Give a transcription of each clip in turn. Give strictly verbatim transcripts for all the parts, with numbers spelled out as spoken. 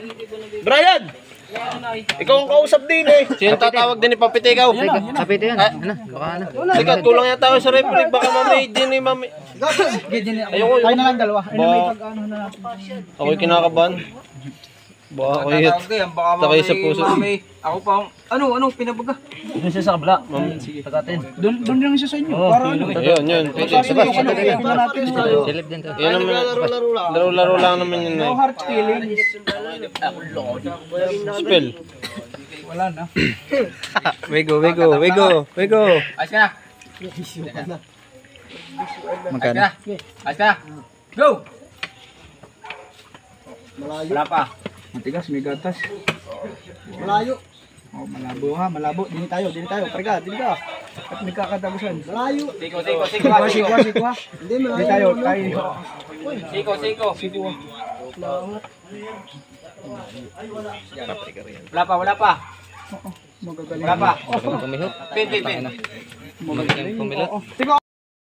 Brian! Ikaw ang kausap din eh. Sino tatawag din ni Papiti ikaw? Sapiti yan. Ano? Baka ano? Sikat, kulang yan tao sa referee. Baka mamay din eh, mami. Ayoko. Tayo na lang dalawa. Ay na may pag-ano na natin. Ako'y kinakabahan. Baka ako'y hit. Takay sa puso. Ako pa, ano, ano, pinabaga? Doon siya sa kabila. Sige, tagatin. Doon doon lang siya sa inyo. Para ano. Ayun, yun. Silip din to. Yan naman. Laro-laro lang naman yun eh. No hard feelings. Spell. Wala na. Wego, wego, wego, wego. Ayos ka na. Magkano? Ayos ka na. Go! Wala pa. Matigas, may gatas. Malayo. Oh, malabo ha, malabo. Dini tayo, dini tayo. Parga, dini ka. At may kakatagusan. Malayo. Siko, siko, siko, Siko, siko. siko, siko ha. Hindi, malayo. Dini tayo, tayo. Siko, siko. Siko ha. Wala pa, wala pa. Oo, magagaling. Wala pa. Kumihot. Pin, pin, pin. Magagaling. Pumilot. Oo. Siko.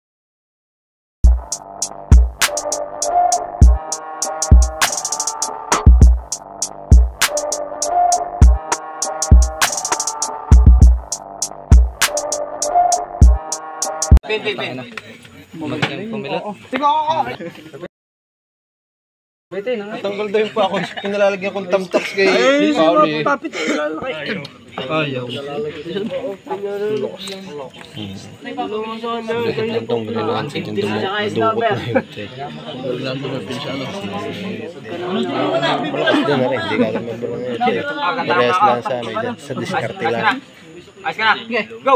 Pin, pin, pin. Pumilot. Siko, oo. Tanggal daw yung pa ako. Pinalalagyan kong tamtax kay Pauli. Papit. Ayaw. Gantong gano'n. Gantong mo. Dukot na yun. Malakas doon na rin. Hindi ka alam mo bro ngayon. Parehas lang sa ano dyan. Sa diskarte lang. Ayos ka na. Go!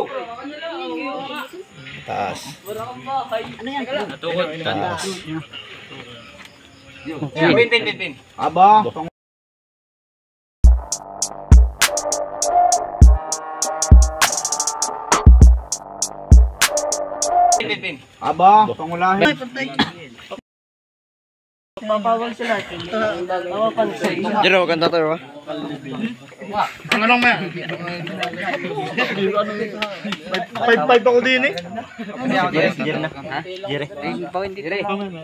Taas. Taas. Pin, pin, pin, pin. Aba. Pin, pin, pin. Aba, pangulahin. Jero, maganda tayo ba? five five ako din eh. Jere na. Ha? Jere. Jere.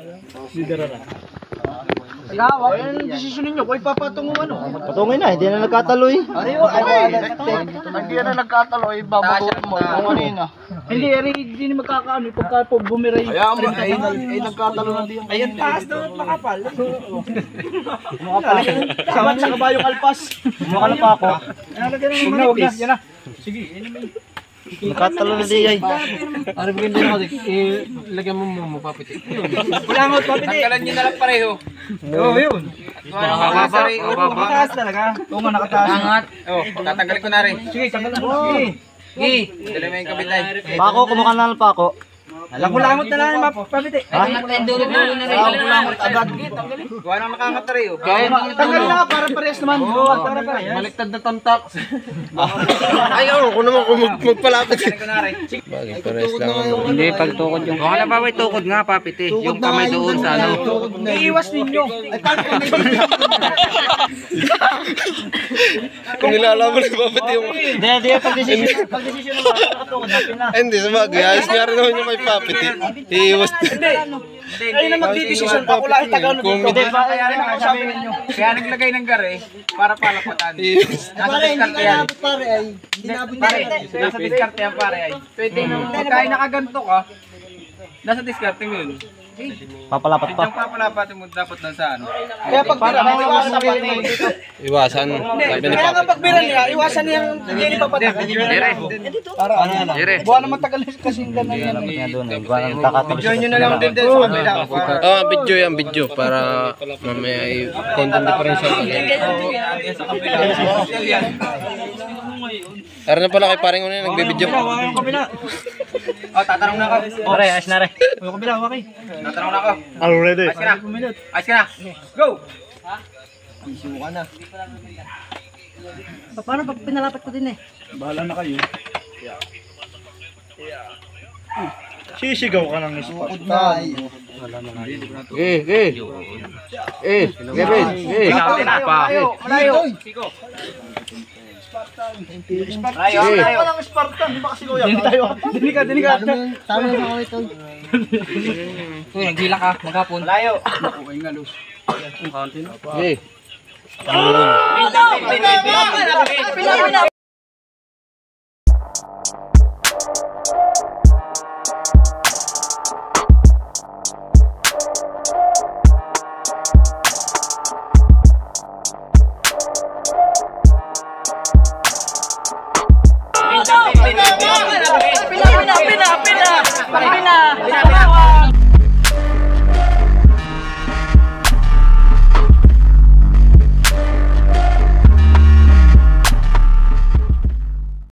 Agawa, yung desisyon ninyo, kung ipapatungo ano. Patungin na, hindi na nagkataloy. Ayaw, ay, hindi na nagkataloy, babaguhin mo. Kung ano yun ah. Hindi, hindi na magkakaano, pagka po bumiray. Kaya mo, ay, ay nagkatalo na diyan. Ayun, taas na makapal. Makapal. Saman sa kabayong alpas. Makala pa ako. Nalagyan ng manipis. Yan na. Sige, yan na. Nakatalo na di ay. Ano bigyan din ako? Ilagyan mo mo, Papiti. Wala mo, papiti. Tanggalan nyo na lang pareho. Oo, yun. Nakataas talaga. Oo nga, nakataas. Angat. Oh, tatanggalin ko na rin. Sige, tanggal mo. Sige. Gi, dala mo yung kabitay. Pako, kumukha na lang pa ako. Langot-langot na lang, papiti. Angat na yung dulo-dulo na rin. Langot agad. Gawa nang nakakangatari oh. Kaya tanggal na, para parehas naman. Oo, para parehas. Baliktad na tamtak. Ay, ako kung naman kung mag magpalapit. Tanggalin ko na rin. Bagay, pares lang ang Hindi, pagtukod yung... Kung ba may tukod nga, Papiti. Yung kamay doon sa ano. Iiwas ninyo. Ay, paano kung Kung nilalaman ni Papit yung... Hindi, hindi. Pag-desisyon pag-desisyon naman, nakatukod, napin na. Hindi, sa bagay. Ayos nga rin naman yung may Papit eh. Iiwas Hindi. Ayun na magdidesisyon. Ako lang itagano dito. Hindi, Kaya nang sabi ninyo. Kaya naglagay ng gare para palapatan. Nasa diskarte yan. Pare, ay. Hindi nabot Pare, nasa diskarte yan pare ay. Pwede nung pagkain nakaganto ka, nasa diskarte mo yun. papalapat Yung papalapatin mo dapat doon sa ano. Kaya pag bira, iwasan pa dito. Iwasan. Sabi ni Kaya nga Papit. pag bira nila, iwasan niyang hindi ni papatak. Jere. Para ano lang. Jere. Buwan na matagal kasi ganun yan. Video nyo na lang din din sa kabila. Oh, video yan, video. Para mamaya ay content differential. Sa kabila. Tara na pala kay paring una nagbibideo. Oh, tatanong na ako. Pare, ayos na rin. Huwag ko bila, okay. Tatanong na ako. Already. Ayos ka na. Ayos ka na. Go! Paano pag pinalapat ko din eh? Bahala na kayo. Sisigaw ka ng spot. Eh, eh. Eh, Gavin. Eh. Pa. Malayo. Layo, Ayaw layo. pa ng Spartan, di ba kasi kuya? Dini tayo. Dini ka, dini ka. Tama na ako ito. Uy, naghila ka. Maghapon. Layo. Eh. Pina, pina, pina, pina, pina, pina.